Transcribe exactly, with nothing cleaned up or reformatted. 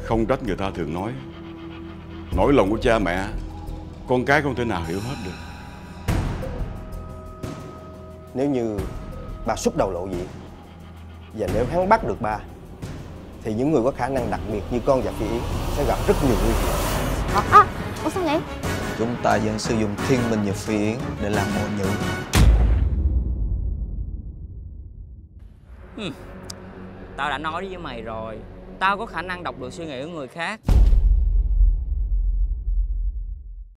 Không trách người ta thường nói nỗi lòng của cha mẹ con cái không thể nào hiểu hết được. Nếu như ba xuất đầu lộ diện, và nếu hắn bắt được ba, thì những người có khả năng đặc biệt như con và Phi Yến sẽ gặp rất nhiều nguy hiểm. À, à, ủa sao vậy? Chúng ta vẫn sử dụng Thiên Minh và Phi Yến để làm mồi nhử. Hmm. Tao đã nói với mày rồi, tao có khả năng đọc được suy nghĩ của người khác.